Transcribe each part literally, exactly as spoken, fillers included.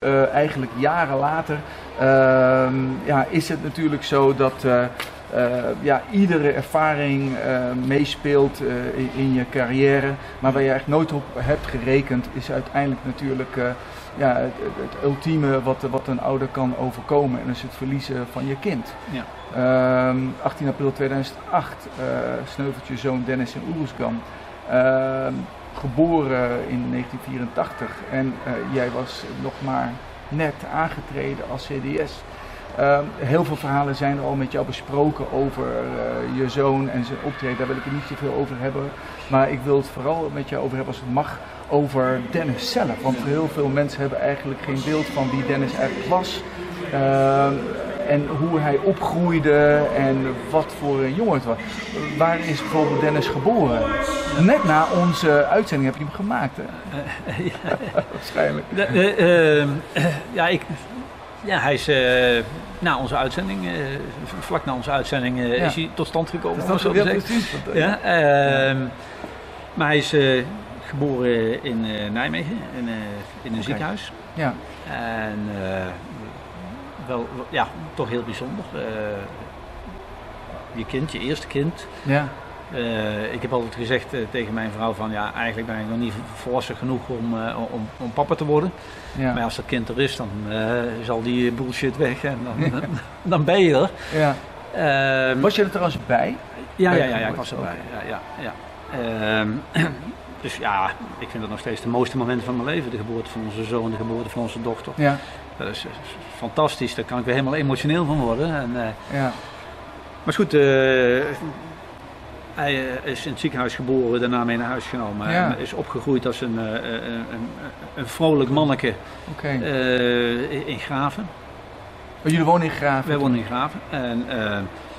Uh, eigenlijk jaren later uh, ja, is het natuurlijk zo dat uh, uh, ja, iedere ervaring uh, meespeelt uh, in, in je carrière. Maar waar je eigenlijk nooit op hebt gerekend is uiteindelijk natuurlijk uh, ja, het, het ultieme wat, wat een ouder kan overkomen. En dat is het verliezen van je kind. Ja. Uh, achttien april tweeduizend acht uh, sneuvelt je zoon Dennis in Oeruzgan. Uh, Geboren in negentien vierentachtig en uh, jij was nog maar net aangetreden als C D S. Uh, heel veel verhalen zijn er al met jou besproken over uh, je zoon en zijn optreden. Daar wil ik het niet zoveel over hebben. Maar ik wil het vooral met jou over hebben als het mag over Dennis zelf. Want heel veel mensen hebben eigenlijk geen beeld van wie Dennis eigenlijk was. Uh, en hoe hij opgroeide en wat voor een jongen het was. Waar is bijvoorbeeld Dennis geboren? Net na onze uitzending heb je hem gemaakt, hè? Uh, ja. Waarschijnlijk. De, uh, uh, uh, ja, ik, ja, hij is uh, na onze uitzending, uh, vlak na onze uitzending, uh, ja. is hij tot stand gekomen. Dat is zo ja, precies. Want, uh, ja, uh, ja. Maar hij is uh, geboren in uh, Nijmegen, in, uh, in een okay. ziekenhuis. Ja. En uh, wel, ja, toch heel bijzonder. Uh, je kind, je eerste kind. Ja. Uh, ik heb altijd gezegd uh, tegen mijn vrouw van ja, eigenlijk ben ik nog niet volwassen genoeg om, uh, om, om papa te worden. Ja. Maar als dat kind er is, dan uh, zal die bullshit weg en dan, ja. dan ben je er. Ja. Uh, Was je er trouwens bij? Ja, ja, ja, ja ik was erbij. Okay. Ja, ja, ja. Uh, dus ja, ik vind dat nog steeds de mooiste momenten van mijn leven. De geboorte van onze zoon, de geboorte van onze dochter. Ja. Dat is, is fantastisch, daar kan ik weer helemaal emotioneel van worden. En, uh, ja. Maar goed, uh, hij uh, is in het ziekenhuis geboren, daarna mee naar huis genomen. Ja. Hij is opgegroeid als een, uh, een, een, een vrolijk manneke okay. uh, in Graven. Oh, jullie wonen in Graven? Wij wonen in Graven. En uh,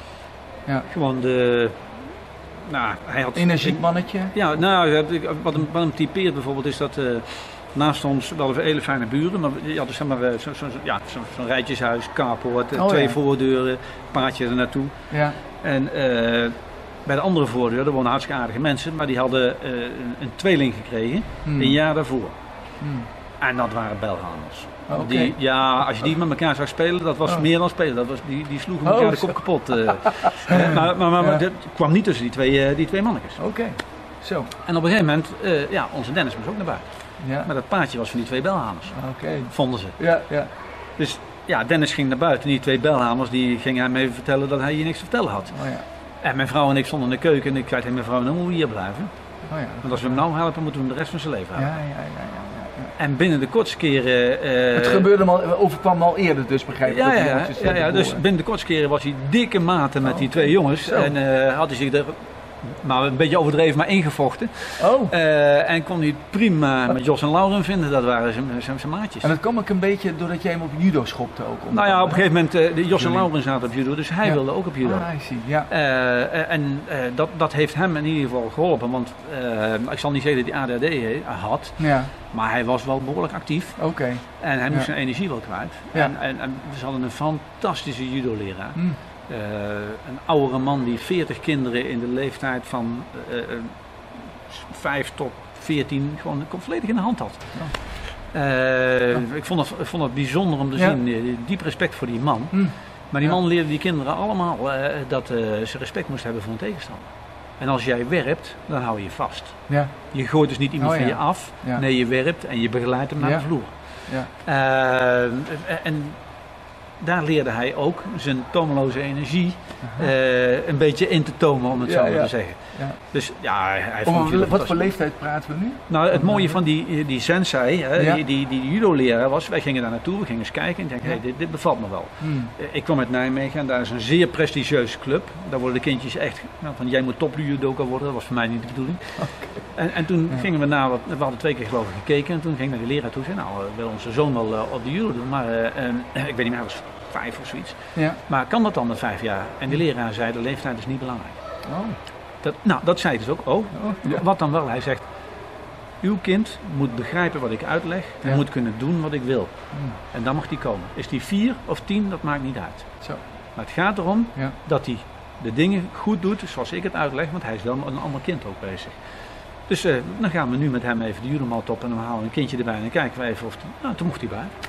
ja. gewoon de... Nou, hij had... Energiek mannetje? Ja, nou, wat hem, wat hem typeert bijvoorbeeld is dat... Uh, naast ons wel hele fijne buren, maar je had dus zeg maar zo'n zo, ja, zo, zo rijtjeshuis, carport, oh, twee ja. voordeuren, paardje er naartoe. Ja. En uh, bij de andere voordeur, er wonen hartstikke aardige mensen, maar die hadden uh, een, een tweeling gekregen, hmm. een jaar daarvoor. Hmm. En dat waren belhamers. Oh, okay. Die, ja, als je die met elkaar zag spelen, dat was oh. meer dan spelen. Dat was, die, die sloegen elkaar oh, de kop kapot. Uh. uh, maar maar, maar ja. dat kwam niet tussen die twee, uh, die twee mannetjes. Oké, okay. Zo. En op een gegeven moment, uh, ja, onze Dennis moest ook naar buiten. Ja. Maar dat paardje was van die twee belhamers, okay. vonden ze. Ja, ja. Dus ja, Dennis ging naar buiten en die twee belhamers die gingen hem even vertellen dat hij hier niks te vertellen had. Oh, ja. En mijn vrouw en ik stonden in de keuken en ik zei tegen mijn vrouw, nou moeten we hier blijven. Oh, ja. Want als we hem nou helpen, moeten we hem de rest van zijn leven helpen. Ja, ja, ja, ja, ja, ja. En binnen de kortste keren... Uh, het gebeurde al, overkwam al eerder dus, begrijp ik. Ja, ja, ja, ja, ja, dus binnen de kortste keren was hij dikke maten met oh, die twee jongens. Zo. En uh, had hij zich er... maar een beetje overdreven, maar ingevochten. Oh. Uh, en kon hij prima met Jos en Lauren vinden, dat waren zijn, zijn maatjes. En dat kwam ook een beetje doordat jij hem op judo schopte ook? Nou ja, op een gegeven moment, uh, de Jos en Lauren zaten op judo, dus hij ja. wilde ook op judo. Ah, I see. Ja. Uh, en uh, dat, dat heeft hem in ieder geval geholpen, want uh, ik zal niet zeggen dat hij A D H D had, ja. maar hij was wel behoorlijk actief. Oké. Okay. En hij moest ja. zijn energie wel kwijt. Ja. En, en, en ze hadden een fantastische judo-leraar. Hmm. Uh, een oudere man die veertig kinderen in de leeftijd van uh, uh, vijf tot veertien gewoon volledig in de hand had. Oh. Uh, oh. Ik, vond het, ik vond het bijzonder om te ja. zien, diep respect voor die man. Mm. Maar die man leerde die kinderen allemaal uh, dat uh, ze respect moesten hebben voor een tegenstander. En als jij werpt, dan hou je je vast. Ja. Je gooit dus niet iemand oh, van ja. je af, ja. nee je werpt en je begeleidt hem naar ja. de vloer. Ja. Uh, en daar leerde hij ook zijn tomeloze energie uh, een beetje in te tomen, om het ja, zo maar ja. te zeggen. Ja. Dus ja, hij vond het Wat voor leeftijd praten we nu? Nou, het mooie van die, die sensei, hè, ja. die, die, die judo-leraar was, wij gingen daar naartoe, we gingen eens kijken en ik dacht, ja. hey, dit, dit bevalt me wel. Hmm. Ik kwam uit Nijmegen en daar is een zeer prestigieuze club. Daar worden de kindjes echt, nou, van jij moet top judoka worden, dat was voor mij niet de bedoeling. Okay. En, en toen ja. gingen we naar, we hadden twee keer geloof ik gekeken en toen ging ik naar de leraar toe en zei, nou, we willen onze zoon wel uh, op de judo doen, maar uh, uh, ik weet niet meer, hij was vijf of zoiets. Ja. Maar kan dat dan met vijf jaar? En de leraar zei, de leeftijd is niet belangrijk. Oh. Dat, nou, dat zei hij dus ook. Oh, oh ja. Wat dan wel? Hij zegt, uw kind moet begrijpen wat ik uitleg en ja. moet kunnen doen wat ik wil. Hmm. En dan mag hij komen. Is hij vier of tien, dat maakt niet uit. Zo. Maar het gaat erom ja. dat hij de dingen goed doet zoals ik het uitleg, want hij is wel een ander kind ook bezig. Dus uh, dan gaan we nu met hem even de judomat op en dan halen we een kindje erbij en dan kijken we even of... Nou, toen mocht hij bij.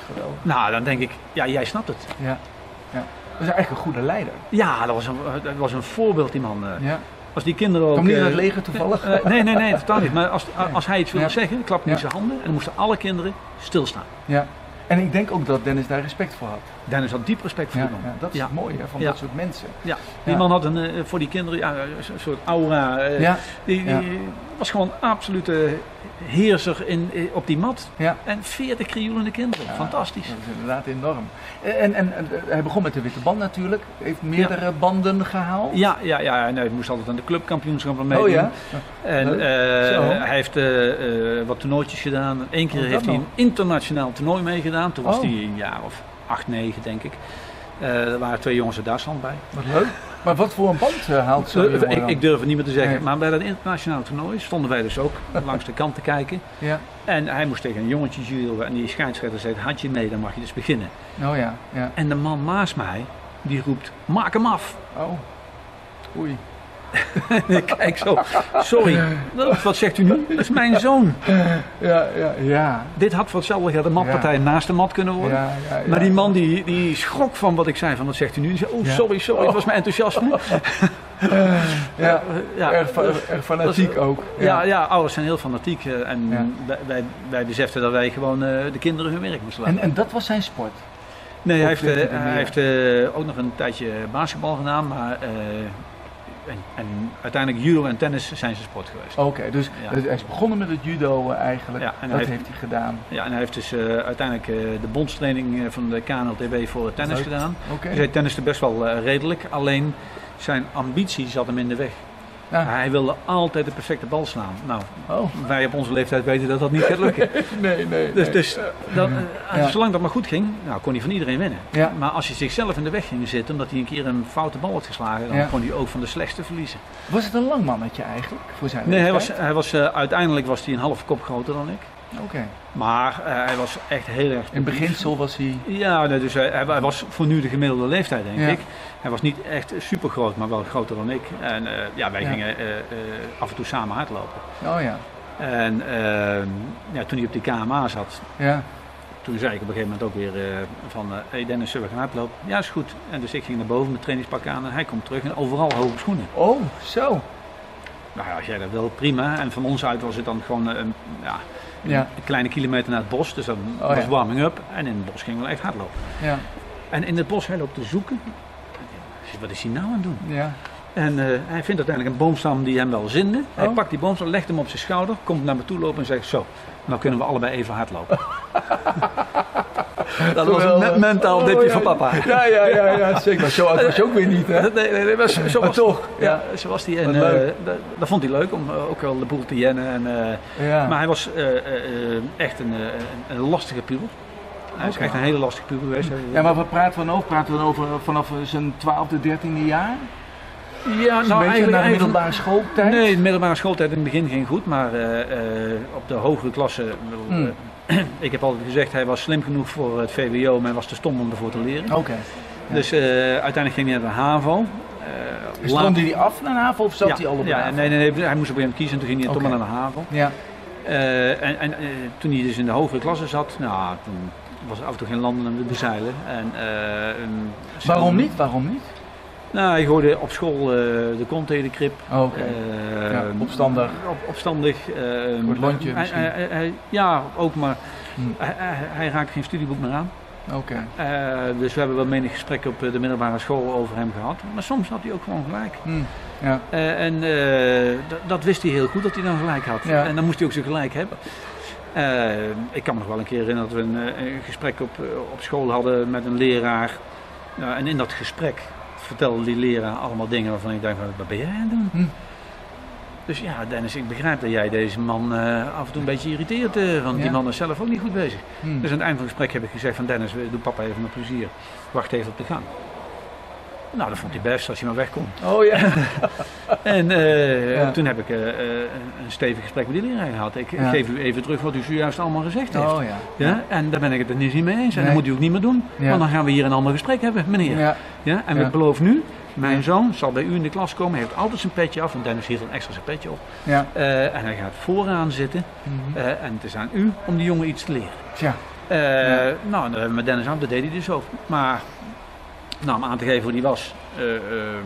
geweldig. Nou, dan denk ik, ja, jij snapt het. Ja, ja. Dat is eigenlijk een goede leider. Ja, dat was een, dat was een voorbeeld, die man. Ja. Als die kinderen ook... Kwam niet uh, uit het leger toevallig? Uh, nee, nee, nee, totaal niet. Maar als, als hij iets wilde ja. zeggen, klapte hij ja. in zijn handen en dan moesten alle kinderen stilstaan. Ja. En ik denk ook dat Dennis daar respect voor had. Dennis had diep respect voor ja, die man. Ja, dat is ja. het mooie hè, van ja. dat soort mensen. Ja, die ja. man had een, uh, voor die kinderen ja, een soort aura. Uh, ja. Die, die ja. was gewoon absolute heerser in, in, op die mat. Ja. En veertig krioelende kinderen. Ja, fantastisch. Dat is inderdaad enorm. En, en, en hij begon met de witte band natuurlijk. Heeft meerdere ja. banden gehaald. Ja, ja, ja nee, hij moest altijd aan de clubkampioenschappen meedoen. Oh ja? En uh, hij heeft uh, uh, wat toernooitjes gedaan. Eén keer oh, heeft hij een internationaal toernooi meegedaan. Toen was oh. hij een jaar of acht, negen denk ik. Uh, er waren twee jongens uit Duitsland bij. Wat leuk. Maar wat voor een band uh, haalt zo'n jongen ik, ik durf het niet meer te zeggen. Nee. Maar bij dat internationale toernooi stonden wij dus ook langs de kant te kijken. Ja. En hij moest tegen een jongetje judo. En die scheidsrechter zei, had je mee, dan mag je dus beginnen. Oh ja, ja. En de man naast mij, die roept, maak hem af. Oh, oei. Kijk zo, sorry, wat zegt u nu? Dat is mijn zoon. Ja, ja, ja. Dit had voor hetzelfde geld een matpartij ja. naast de mat kunnen worden. Ja, ja, ja. Maar die man die, die schrok van wat ik zei, van wat zegt u nu? Die zei, oh sorry, sorry, het was mijn enthousiasme. Ja, ja, erg, erg fanatiek was, ook. Ja. ja, ja, ouders zijn heel fanatiek uh, en ja. wij, wij, wij beseften dat wij gewoon uh, de kinderen hun werk moesten laten. En, en dat was zijn sport? Nee, hij heeft, uh, hij heeft uh, ook nog een tijdje basketbal gedaan, maar uh, en, en uiteindelijk judo en tennis zijn zijn sport geweest. Oké, okay, dus ja. hij is begonnen met het judo uh, eigenlijk, ja, en dat heeft, heeft hij gedaan. Ja, en hij heeft dus uh, uiteindelijk uh, de bondstraining van de K N L T B voor tennis Leuk. gedaan. Okay. Dus hij tenniste best wel uh, redelijk, alleen zijn ambitie zat hem in de weg. Ja. Hij wilde altijd de perfecte bal slaan. Nou, oh. wij op onze leeftijd weten dat dat niet gaat lukken. nee, nee. Dus, nee. dus dat, uh, ja. zolang dat maar goed ging, nou, kon hij van iedereen winnen. Ja. Maar als hij zichzelf in de weg ging zitten, omdat hij een keer een foute bal had geslagen, dan ja. kon hij ook van de slechtste verliezen. Was het een lang mannetje eigenlijk voor zijn Nee, hij was, hij was, uh, uiteindelijk was hij een half kop groter dan ik. Oké. Okay. Maar uh, hij was echt heel erg... In beginsel was hij... Ja, nee, dus hij, hij was voor nu de gemiddelde leeftijd, denk ja. ik. Hij was niet echt super groot, maar wel groter dan ik. En uh, ja, wij ja. gingen uh, uh, af en toe samen hardlopen. Oh ja. En uh, ja, toen hij op die K M A zat, ja. toen zei ik op een gegeven moment ook weer uh, van... Hé uh, hey Dennis, zullen we gaan hardlopen? Ja, is goed. En dus ik ging naar boven met trainingspak aan en hij komt terug en overal hoge schoenen. Oh, zo. Nou ja, als jij dat wil, prima. En van ons uit was het dan gewoon... Uh, ja, Ja. een kleine kilometer naar het bos, dus dat oh, was ja. warming up en in het bos gingen we echt hardlopen. Ja. En in het bos hij loopt te zoeken, wat is hij nou aan het doen? Ja. En uh, hij vindt uiteindelijk een boomstam die hem wel zinde. Hij oh. pakt die boomstam, legt hem op zijn schouder, komt naar me toe lopen en zegt zo, nou kunnen we allebei even hardlopen. Dat was een me mentaal oh, dipje ja. van papa. Ja, ja, ja, ja, zeker. Maar zo oud was je ook weer niet, hè? Nee, nee, nee, maar zo, zo was toch. Ja, ja, zo was hij. En uh, dat, dat vond hij leuk om uh, ook wel de boel te jennen. En, uh, ja. Maar hij was uh, uh, echt een, uh, een lastige puber. Hij is okay. echt een hele lastige puber geweest. Ja, maar wat praten we dan over? Praten we dan over vanaf zijn twaalfde, dertiende jaar? Ja, nou eigenlijk naar de middelbare schooltijd? Nee, de middelbare schooltijd in het begin ging goed, maar uh, uh, op de hogere klasse... Hmm. Uh, ik heb altijd gezegd, hij was slim genoeg voor het V W O, maar hij was te stom om ervoor te leren. Oké. Okay. Ja. Dus uh, uiteindelijk ging hij naar de HAVO. Uh, Stroomde hij af naar de HAVO of zat ja, hij al op de ja, HAVO? Nee, nee, nee, hij moest op een gegeven moment kiezen en toen ging hij okay. toch maar naar de HAVO. Ja. Uh, en en uh, toen hij dus in de hogere klasse zat, nou, toen was er af en toe geen landen om te bezeilen. En, uh, um, Waarom niet? Waarom niet? Nou, hij gooide op school uh, de kont tegen de krip. Oh, okay. uh, ja, opstandig. Op, opstandig. Uh, Voor het lontje hij, misschien? Hij, hij, ja, ook, maar hmm. hij, hij, hij raakte geen studieboek meer aan. Oké. Okay. Uh, dus we hebben wel menig gesprekken op de middelbare school over hem gehad. Maar soms had hij ook gewoon gelijk. Hmm. Ja. Uh, en uh, dat wist hij heel goed dat hij dan gelijk had. Ja. En dan moest hij ook zijn gelijk hebben. Uh, ik kan me nog wel een keer herinneren dat we een, een gesprek op, op school hadden met een leraar. Uh, en in dat gesprek vertelde die leraar allemaal dingen waarvan ik dacht, wat ben jij aan het doen? Hm. Dus ja, Dennis, ik begrijp dat jij deze man uh, af en toe een beetje irriteert, uh, want ja. die man is zelf ook niet goed bezig. Hm. Dus aan het eind van het gesprek heb ik gezegd van Dennis, doe papa even met plezier, wacht even op de gang. Nou, dat vond hij best als hij maar wegkomt. Oh ja. en uh, ja. toen heb ik uh, een stevig gesprek met die leraar gehad. Ik ja. geef u even terug wat u zojuist allemaal gezegd heeft. Oh, ja. Ja? En daar ben ik het er niet mee eens. En nee. dat moet u ook niet meer doen. Ja. Want dan gaan we hier een ander gesprek hebben, meneer. Ja. Ja? En ja. ik beloof nu, mijn zoon zal bij u in de klas komen. Hij heeft altijd zijn petje af. Want Dennis heeft dan extra zijn petje op. Ja. Uh, en hij gaat vooraan zitten. Mm-hmm. uh, en het is aan u om die jongen iets te leren. Ja. Uh, ja. Nou, met Dennis aan, dat deed hij dus ook. Maar nou, om aan te geven hoe die was, uh, uh,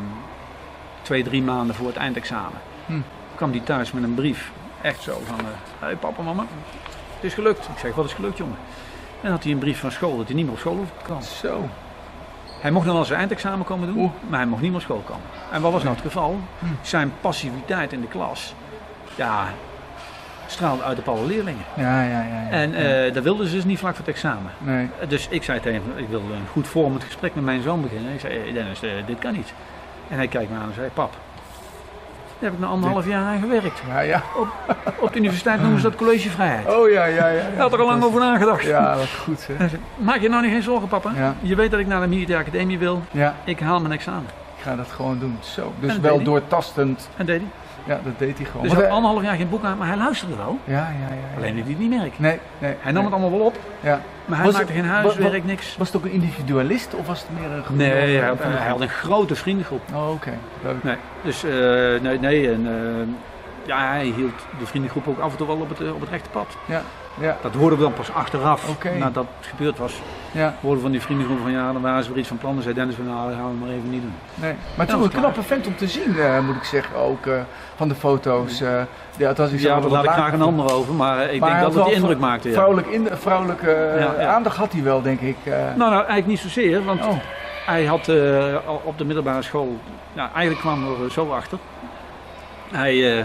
twee, drie maanden voor het eindexamen, hm. kwam hij thuis met een brief. Echt zo van, uh, hey papa, mama, het is gelukt. Ik zeg, wat is gelukt, jongen? En dan had hij een brief van school dat hij niet meer op school hoefde te komen. Zo. Hij mocht dan wel zijn eindexamen komen doen, Oeh. maar hij mocht niet meer op school komen. En wat was nou het geval? Hm. Zijn passiviteit in de klas, ja, straalde uit op alle leerlingen. Ja, ja, ja. ja. En uh, ja. dat wilden ze dus niet vlak voor het examen. Nee. Dus ik zei tegen hem, ik wilde een goed vormend gesprek met mijn zoon beginnen. Ik zei, hey Dennis, uh, dit kan niet. En hij kijkt me aan en zei, pap, daar heb ik na anderhalf jaar aan gewerkt. Ja, ja. Op, op de universiteit noemen ze dat collegevrijheid. Oh ja, ja, ja. Hij had er al lang over nagedacht. Ja, dat is goed hè. Zei, maak je nou niet geen zorgen, papa. Ja. Je weet dat ik naar de militaire academie wil. Ja. Ik haal mijn examen. Ik ga dat gewoon doen. Zo. Dus wel doortastend. En deed hij. Ja, dat deed hij gewoon. Dus hij had anderhalf jaar geen boek aan, maar hij luisterde wel. Ja, ja, ja. ja. Alleen dat hij het niet merkt. Nee, nee. Hij nam nee. het allemaal wel op, ja. maar hij was maakte het, geen huiswerk, was, niks. Was het ook een individualist of was het meer een groep? Nee, hij had, hij had een grote vriendengroep. Oh, oké. Okay. Leuk. Nee, dus uh, nee, nee en, uh, ja, hij hield de vriendengroep ook af en toe wel op het, op het rechte pad. Ja. Ja. Dat hoorden we dan pas achteraf, okay. nadat het gebeurd was. Ja. Hoorden van die vriendengroep van ja, dan waren ze weer iets van plannen. Zei Dennis van nou, dat gaan we maar even niet doen. Nee. Maar toen een knappe vent om te zien, uh, moet ik zeggen, ook uh, van de foto's. Uh, ja, dat ja daar laat ik graag een ander over, maar ik maar denk dat het die indruk maakte. Ja. Vrouwelijk in, vrouwelijke uh, ja, ja. aandacht had hij wel, denk ik. Uh. Nou, nou, eigenlijk niet zozeer, want oh. hij had uh, op de middelbare school, nou, eigenlijk kwam er zo achter. Hij, uh,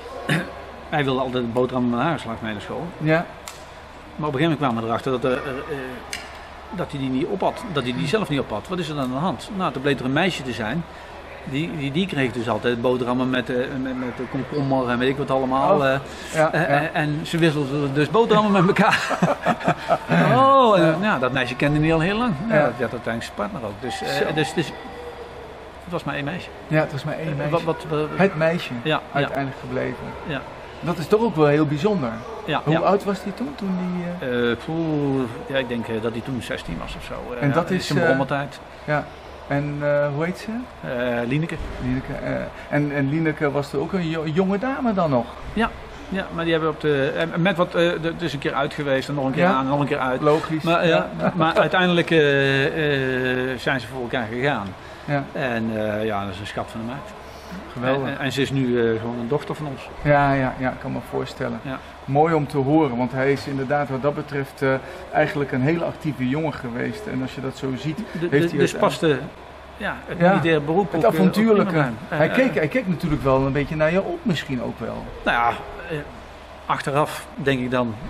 hij wilde altijd een boterham naar huis langs mee naar school. Ja. Maar op een gegeven moment kwamen we erachter dat, er, uh, uh, dat hij die niet op had, dat hij die zelf niet op had. Wat is er dan aan de hand? Nou, toen bleek er een meisje te zijn. Die, die, die kreeg dus altijd boterhammen met, uh, met, met de komkommer en weet ik wat allemaal. Oh, uh, ja, uh, ja. En ze wisselden dus boterhammen met elkaar. oh, en, ja. Nou, dat meisje kende hij al heel lang. Ja, ja. Dat werd uiteindelijk zijn partner ook. Dus, uh, dus, dus het was maar één meisje. Ja, het was maar één meisje. Wat, wat, wat, het meisje, ja, uiteindelijk ja. gebleven. Ja. Dat is toch ook wel heel bijzonder. Ja, Hoe ja. oud was hij toen? toen die, uh... Uh, poeh, ja, ik denk uh, dat hij toen zestien was of zo. Uh, en dat ja, is zijn brommertijd. Uh, ja. En uh, hoe heet ze? Uh, Lieneke. Lieneke. Uh, en, en Lieneke was er ook een jo jonge dame dan nog? Ja. Ja, maar die hebben op de. Met wat. Uh, het is een keer uit geweest en nog een keer ja. aan en nog een keer uit. Logisch. Maar, uh, ja. maar uiteindelijk uh, uh, zijn ze voor elkaar gegaan. Ja. En uh, ja, dat is een schat van een meid. Geweldig. En, en ze is nu uh, gewoon een dochter van ons. Ja, ja, ja, ik kan me voorstellen. Ja. Mooi om te horen, want hij is inderdaad wat dat betreft uh, eigenlijk een hele actieve jongen geweest. En als je dat zo ziet, de, heeft de, hij dus paste ja, het ja, militaire beroep. Het ook, avontuurlijke. Uh, hij, keek, hij keek natuurlijk wel een beetje naar je op, misschien ook wel. Nou ja, uh, achteraf denk ik dan,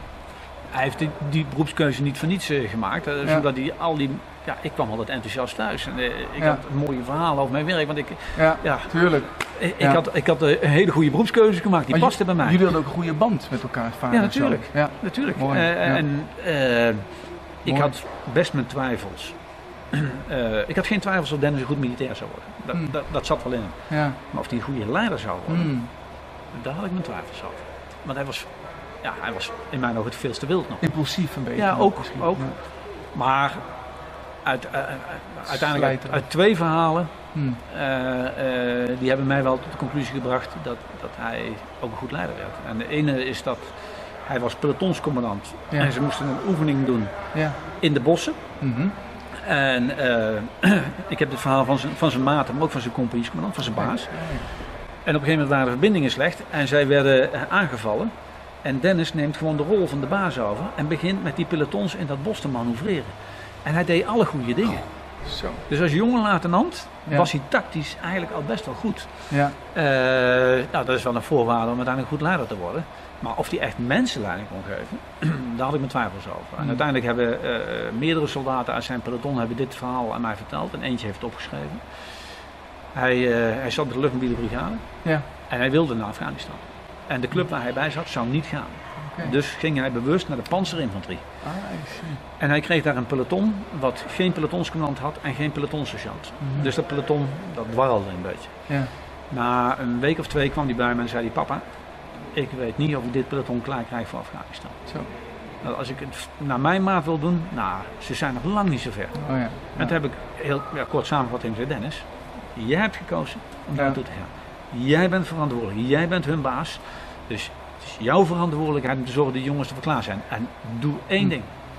hij heeft die, die beroepskeuze niet voor niets uh, gemaakt. Uh, ja. Zodat hij al die, ja, ik kwam altijd enthousiast thuis. En, uh, ik ja. had mooie verhalen over mijn werk. Want ik, ja, ja, tuurlijk. Ik, ja. ik, had, ik had een hele goede beroepskeuze gemaakt, die maar paste bij mij. Jullie hadden ook een goede band met elkaar, vader. Ja, natuurlijk. Ja. natuurlijk. Mooi, uh, ja. En uh, ik had best mijn twijfels. uh, ik had geen twijfels of Dennis een goed militair zou worden. Dat, mm. dat, dat zat wel in hem. Ja. Maar of hij een goede leider zou worden, mm. daar had ik mijn twijfels over. Want hij was, ja, hij was in mijn ogen het veel te wild nog. Impulsief een beetje. Ja, ook. ook. Ja. Maar uit, uh, uiteindelijk uit, uit twee verhalen, hmm. uh, uh, die hebben mij wel tot de conclusie gebracht dat, dat hij ook een goed leider werd. En de ene is dat hij was pelotonscommandant ja. en ze moesten een oefening doen ja. in de bossen. Mm-hmm. En uh, ik heb het verhaal van zijn, van zijn maat, maar ook van zijn compagniescommandant, van zijn baas. Ja. En op een gegeven moment waren de verbindingen slecht en zij werden aangevallen. En Dennis neemt gewoon de rol van de baas over en begint met die pelotons in dat bos te manoeuvreren. En hij deed alle goede dingen. Oh, zo. Dus als jonge luitenant ja. was hij tactisch eigenlijk al best wel goed. Ja. Uh, nou, dat is wel een voorwaarde om uiteindelijk goed leider te worden. Maar of hij echt mensenleiding kon geven, daar had ik mijn twijfels over. En mm. uiteindelijk hebben uh, meerdere soldaten uit zijn peloton hebben dit verhaal aan mij verteld. En eentje heeft het opgeschreven. Hij, uh, hij zat bij de luchtmobiele brigade ja. en hij wilde naar Afghanistan. En de club waar hij bij zat zou niet gaan. Okay. Dus ging hij bewust naar de panzerinfanterie. Ah, I see. En hij kreeg daar een peloton wat geen pelotonscommandant had en geen pelotonsergeant. Mm-hmm. Dus dat peloton, dat dwarrelde een beetje. Ja. Na een week of twee kwam hij bij me en zei hij, papa, ik weet niet of ik dit peloton klaar krijg voor Afghanistan. Zo. Nou, als ik het naar mijn maat wil doen, nou, ze zijn nog lang niet zo ver. Oh, ja. Ja. En toen heb ik heel ja, kort samengevat tegen zei, Dennis, jij hebt gekozen om daar naartoe te gaan. Jij bent verantwoordelijk, jij bent hun baas. Dus het is jouw verantwoordelijkheid om te zorgen dat de jongens ervoor klaar zijn. En doe één hm. ding.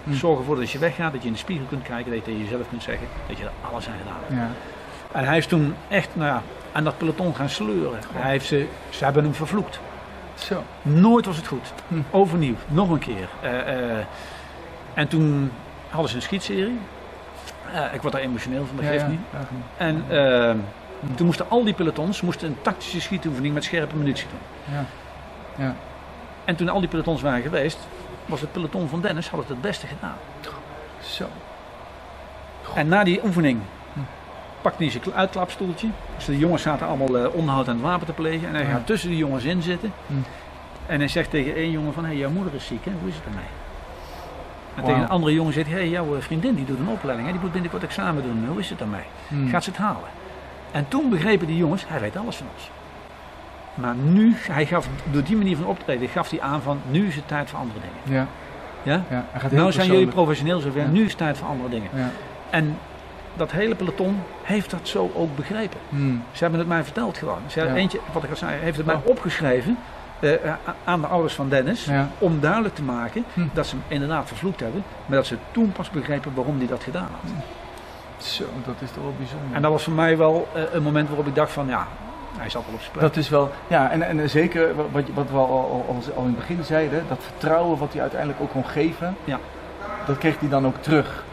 Hm. Zorg ervoor dat als je weggaat, dat je in de spiegel kunt kijken, dat je tegen jezelf kunt zeggen dat je er alles aan gedaan hebt. Ja. En hij is toen echt nou ja, aan dat peloton gaan sleuren. Oh. Hij heeft ze, ze hebben hem vervloekt. Zo. Nooit was het goed. Hm. Overnieuw, nog een keer. Uh, uh, en toen hadden ze een schietserie. Uh, ik word daar emotioneel van, dat geeft ja, ja. niet. Ja. En uh, hm. toen moesten al die pelotons moesten een tactische schietoefening met scherpe munitie doen. Ja. Ja. En toen al die pelotons waren geweest, was het peloton van Dennis had het het beste gedaan. Zo. God. En na die oefening hm. pakte hij zijn uitklapstoeltje. Dus de jongens zaten allemaal uh, onderhoud aan het wapen te plegen. En hij ja. gaat tussen die jongens in zitten. Hm. En hij zegt tegen één jongen van, hé, hey, jouw moeder is ziek, hè? Hoe is het ermee? En wow. tegen een andere jongen zegt hij, hé, hey, jouw vriendin die doet een opleiding, hè? Die moet binnenkort examen doen. Hoe is het ermee? Hm. Gaat ze het halen? En toen begrepen die jongens, hij weet alles van ons. Maar nu, hij gaf, door die manier van optreden, gaf hij aan van, nu is het tijd voor andere dingen. Ja. Ja? Ja, hij gaat nou zijn jullie professioneel zover, ja. nu is het tijd voor andere dingen. Ja. En dat hele peloton heeft dat zo ook begrepen. Hmm. Ze hebben het mij verteld gewoon. Ze ja. Eentje, wat ik al zei, heeft het ja. mij opgeschreven uh, aan de ouders van Dennis, ja. om duidelijk te maken hm. dat ze hem inderdaad vervloekt hebben, maar dat ze toen pas begrepen waarom hij dat gedaan had. Zo, dat is toch wel bijzonder. En dat was voor mij wel uh, een moment waarop ik dacht van, ja, hij zat wel op zijn plek. Dat is wel, ja, en, en zeker wat, wat we al, al, al, al in het begin zeiden, dat vertrouwen wat hij uiteindelijk ook kon geven, ja. dat kreeg hij dan ook terug.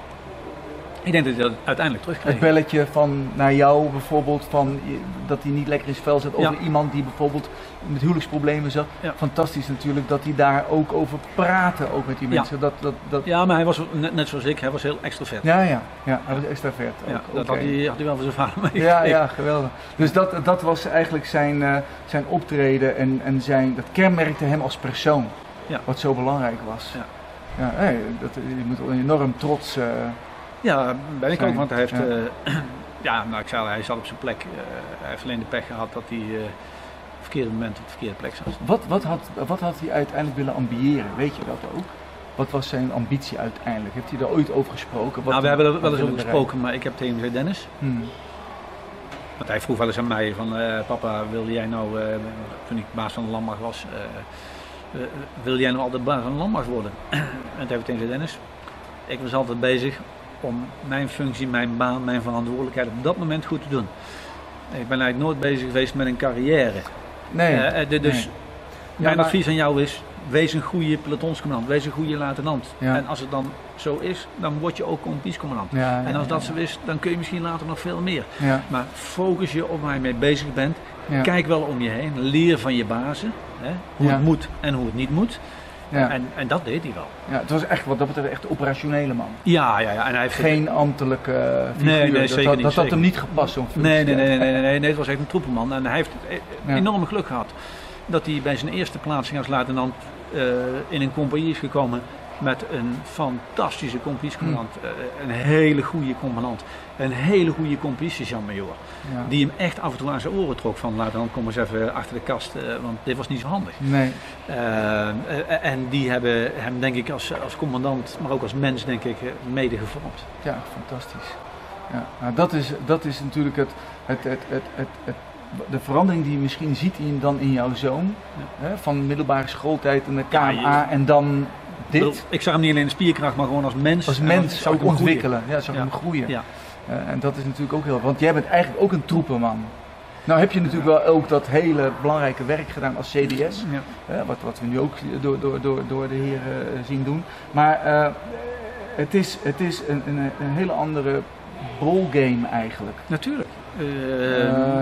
Ik denk dat hij dat uiteindelijk terugkreeg. Het belletje van naar jou bijvoorbeeld, van, dat hij niet lekker in zijn vel zat over ja. iemand die bijvoorbeeld met huwelijksproblemen zat. Ja. Fantastisch natuurlijk dat hij daar ook over praatte, ook met die mensen. Ja, dat, dat, dat... ja maar hij was net, net zoals ik, hij was heel extravert. Ja, ja, ja, hij was extravert. Ja, ook. dat okay. had, hij, had hij wel voor zijn vader mee. Ja, ja, geweldig. Dus dat, dat was eigenlijk zijn, uh, zijn optreden en, en zijn, dat kenmerkte hem als persoon. Ja. Wat zo belangrijk was. Ja. Ja, hey, dat, je moet enorm trots uh, Ja, ben ik zijn. ook, want hij heeft, ja, uh, ja nou ik zei al, hij zat op zijn plek. Uh, hij heeft alleen de pech gehad dat hij uh, op het verkeerde moment op de verkeerde plek zat. Wat, wat, had, wat had hij uiteindelijk willen ambiëren, weet je dat ook? Wat was zijn ambitie uiteindelijk? Heeft hij er ooit over gesproken? Wat nou, we hebben er wel eens over gesproken, maar ik heb tegen hem gezegd, Dennis. Hmm. Want hij vroeg wel eens aan mij van, uh, papa, wilde jij nou, uh, toen ik baas van de landmacht was, uh, uh, wilde jij nou altijd baas van de landmacht worden? En toen heb ik tegen gezegd, Dennis, ik was altijd bezig om mijn functie, mijn baan, mijn verantwoordelijkheid op dat moment goed te doen. Ik ben eigenlijk nooit bezig geweest met een carrière. Nee. Uh, de, dus nee. mijn ja, advies aan jou is, wees een goede pelotonscommandant, wees een goede luitenant. Ja. En als het dan zo is, dan word je ook compagniescommandant. Ja, ja, en als dat ja, ja. zo is, dan kun je misschien later nog veel meer. Ja. Maar focus je op waar je mee bezig bent. Ja. Kijk wel om je heen, leer van je bazen, hè, hoe ja. het moet en hoe het niet moet. Ja. En, en dat deed hij wel. Ja, het was echt wat dat betreft echt een operationele man. Ja, ja, ja. En hij heeft geen ambtelijke figuur. Nee, nee, zeker dat, niet. Dat had hem niet gepast, zo'n functie. Nee, nee, nee, nee, nee, nee, nee, het was echt een troepenman. En hij heeft ja. enorm geluk gehad dat hij bij zijn eerste plaatsing als luitenant uh, in een compagnie is gekomen met een fantastische compagniecommandant. Hmm. Uh, een hele goede commandant. Een hele goede compagnie-sergeant-major. Ja. Die hem echt af en toe aan zijn oren trok van, luitenant, kom eens even achter de kast, uh, want dit was niet zo handig. Nee. Uh, uh, en die hebben hem denk ik als, als commandant, maar ook als mens denk ik, mede gevormd. Ja, fantastisch. Ja, nou, dat, is, dat is natuurlijk het, het, het, het, het, het, de verandering die je misschien ziet in, dan in jouw zoon. Ja. Hè, van middelbare schooltijd en de K M A ja, je, en dan dit. Ik zag hem niet alleen in spierkracht, maar gewoon als mens. Als mens zou ik ontwikkelen. Ja, zou ik ja. hem groeien. Ja. Uh, en dat is natuurlijk ook heel, want jij bent eigenlijk ook een troepenman. Nou heb je natuurlijk wel ook dat hele belangrijke werk gedaan als C D S, ja. uh, wat, wat we nu ook door, door, door, door de heren uh, zien doen. Maar uh, het is, het is een, een, een hele andere ballgame eigenlijk. Natuurlijk. Uh,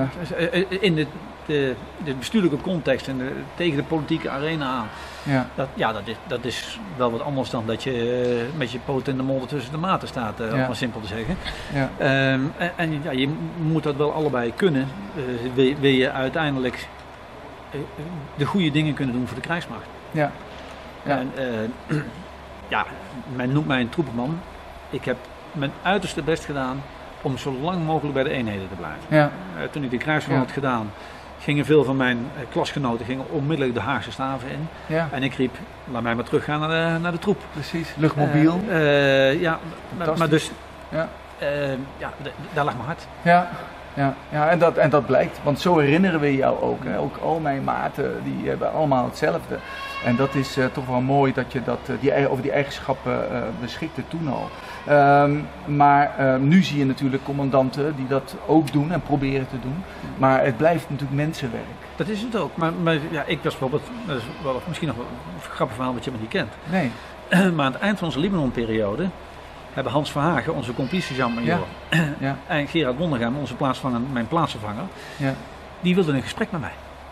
uh, in de, de, de bestuurlijke context en de, tegen de politieke arena aan. Ja, dat, ja dat, is, dat is wel wat anders dan dat je uh, met je poot in de modder tussen de maten staat, uh, ja. om maar simpel te zeggen. Ja. Um, en en ja, je moet dat wel allebei kunnen, uh, wil, wil je uiteindelijk uh, de goede dingen kunnen doen voor de krijgsmacht. Ja. Ja. En, uh, ja, men noemt mij een troepenman. Ik heb mijn uiterste best gedaan om zo lang mogelijk bij de eenheden te blijven. Ja. Uh, toen ik de krijgsmacht ja. had gedaan, gingen veel van mijn uh, klasgenoten gingen onmiddellijk de Haagse staven in. Ja. En ik riep, laat mij maar teruggaan naar de, naar de troep. Precies, luchtmobiel. Uh, uh, ja, maar, maar dus, ja, uh, ja d- daar lag mijn hart. Ja. Ja, ja en, dat, en dat blijkt, want zo herinneren we jou ook. Hè? Ook al mijn maten, die hebben allemaal hetzelfde. En dat is uh, toch wel mooi dat je dat, uh, die, over die eigenschappen uh, beschikte toen al. Um, maar uh, nu zie je natuurlijk commandanten die dat ook doen en proberen te doen. Maar het blijft natuurlijk mensenwerk. Dat is het ook. Maar, maar ja, ik was bijvoorbeeld, dat is wel, misschien nog een grappig verhaal wat je me niet kent. Nee. Maar aan het eind van onze Libanon-periode hebben Hans Verhagen, onze complice-sergeant-major, ja. Ja. en Gerard Wondergem, onze plaatsvanger, mijn plaatsvervanger, ja. die wilden een gesprek met mij.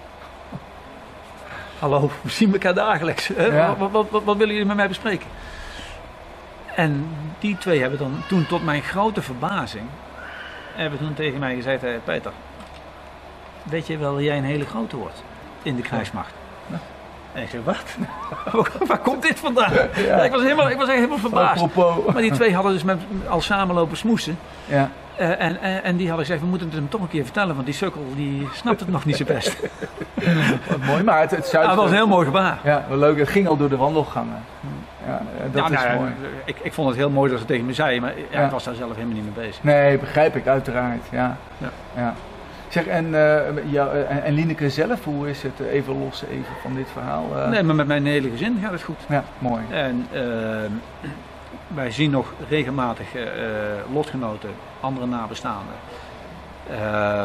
Hallo, we zien elkaar dagelijks. Ja. Wat, wat, wat, wat willen jullie met mij bespreken? En die twee hebben dan toen tot mijn grote verbazing, hebben toen tegen mij gezegd, hey, Peter, weet je wel dat jij een hele grote wordt in de krijgsmacht? Ja. En ik zei, wat? Waar komt dit vandaan? Ja. Ja, ik, was helemaal, ik was echt helemaal verbaasd. Apropos. Maar die twee hadden dus met, al samen lopen smoesen. Ja. Uh, en, en, en die hadden gezegd, we moeten het hem toch een keer vertellen, want die sukkel die snapt het nog niet zo best. Wat mooi, maar het, het zuid... Ja, dat was een heel mooi gebaar. Ja, wel leuk. Het ging al door de wandelgangen. Ja, dat ja, is nou, mooi. Ik, ik vond het heel mooi dat ze tegen me zeiden, maar ja, ja. ik was daar zelf helemaal niet mee bezig. Nee, begrijp ik, uiteraard. Ja. Ja. Ja. Zeg, en, uh, ja, en, en Lineke zelf, hoe is het? Even los even van dit verhaal. Uh... Nee, maar met mijn hele gezin gaat het goed. Ja, mooi. En uh, wij zien nog regelmatig uh, lotgenoten, andere nabestaanden. Uh,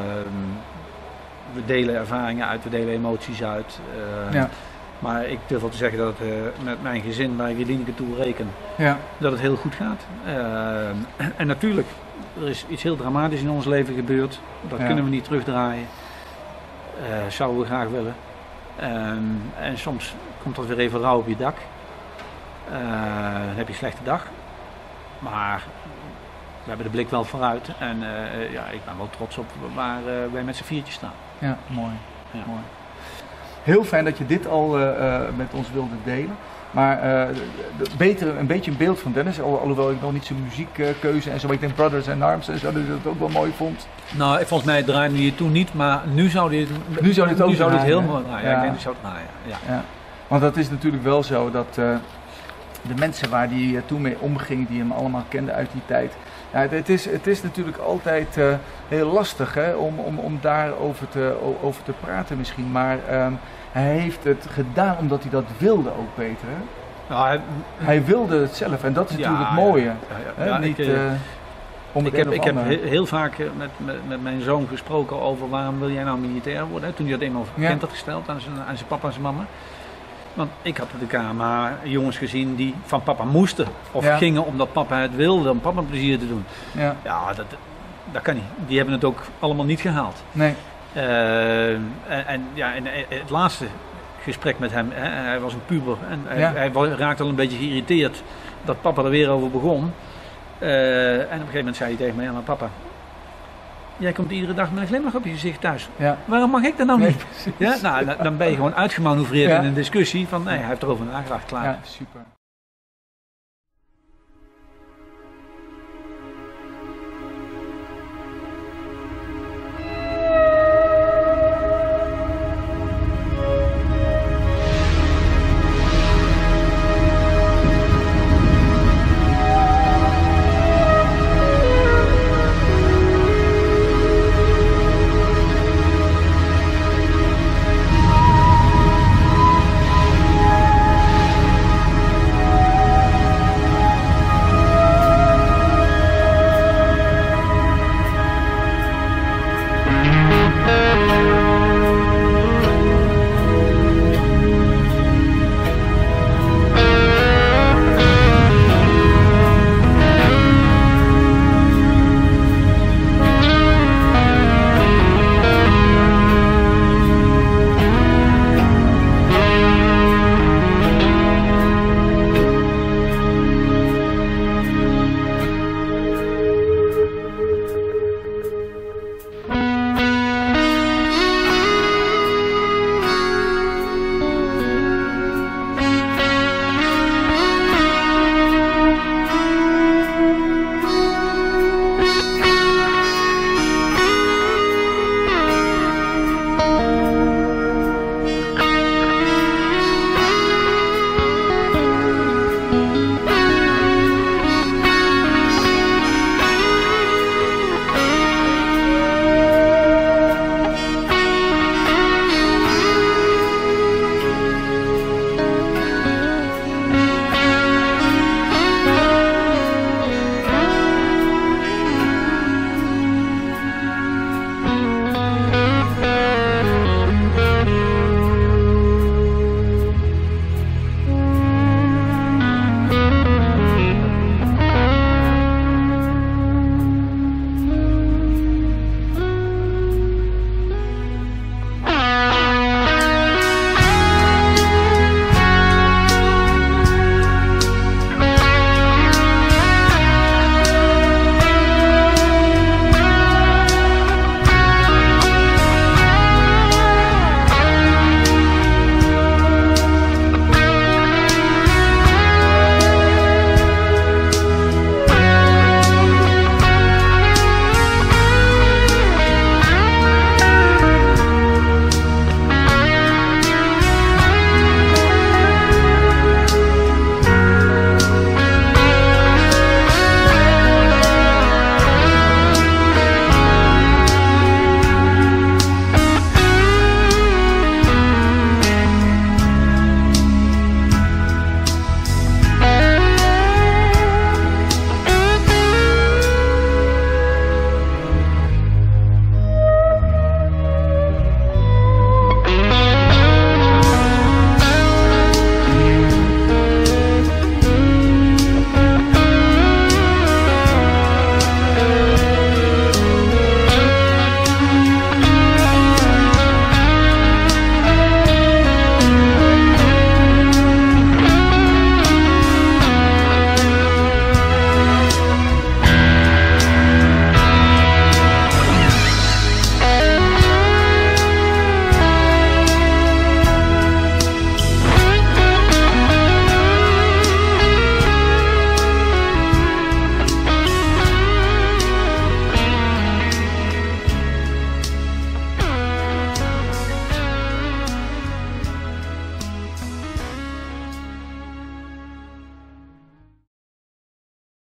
we delen ervaringen uit, we delen emoties uit. Uh, ja. Maar ik durf wel te zeggen dat het uh, met mijn gezin, waar ik Lineke toe reken, ja. dat het heel goed gaat. Uh, en natuurlijk, er is iets heel dramatisch in ons leven gebeurd. Dat ja. kunnen we niet terugdraaien. Uh, zouden we graag willen. Um, en soms komt er weer even rauw op je dak. Uh, dan heb je een slechte dag. Maar we hebben de blik wel vooruit. En uh, ja, ik ben wel trots op waar uh, wij met z'n viertjes staan. Ja, mooi. Ja. mooi. Heel fijn dat je dit al uh, uh, met ons wilde delen. Maar uh, beter een beetje een beeld van Dennis, al, alhoewel ik nog niet zijn muziekkeuze en zo, ik denk Brothers in Arms en zo, dat ik dat ook wel mooi vond. Nou, volgens mij draaide je toen niet, maar nu zou dit, nu zou dit ook nu zou dit heel mooi draaien. Ja, ja, ik denk dat zou het draaien. Ja. Ja. Want dat is natuurlijk wel zo dat uh, de mensen waar die uh, toen mee omging, die hem allemaal kenden uit die tijd, ja, het, is, het is natuurlijk altijd uh, heel lastig hè, om, om, om daarover te, over te praten misschien, maar um, hij heeft het gedaan omdat hij dat wilde ook, Peter. Hè? Nou, hij, hij wilde het zelf en dat is ja, natuurlijk het mooie. Ja, ja, ja, ja, Niet, ik, uh, om ik heb, ik heb heel vaak met, met, met mijn zoon gesproken over waarom wil jij nou militair worden. Hè? Toen hij dat eenmaal bekend ja. had gesteld aan zijn, aan zijn papa en zijn mama. Want ik had op de K M A jongens gezien die van papa moesten. Of ja. gingen omdat papa het wilde, om papa plezier te doen. Ja, ja dat, dat kan niet. Die hebben het ook allemaal niet gehaald. Nee. Uh, en, en, ja, en het laatste gesprek met hem, hè, hij was een puber en hij, ja. hij raakte al een beetje geïrriteerd dat papa er weer over begon. Uh, en op een gegeven moment zei hij tegen mij, ja maar papa, jij komt iedere dag met een glimlach op je gezicht thuis. Ja. Waarom mag ik dat nou niet? Nee, ja? Nou, dan ben je gewoon uitgemanoeuvreerd ja. in een discussie van nee, hij heeft erover nagedacht, klaar. Ja, super.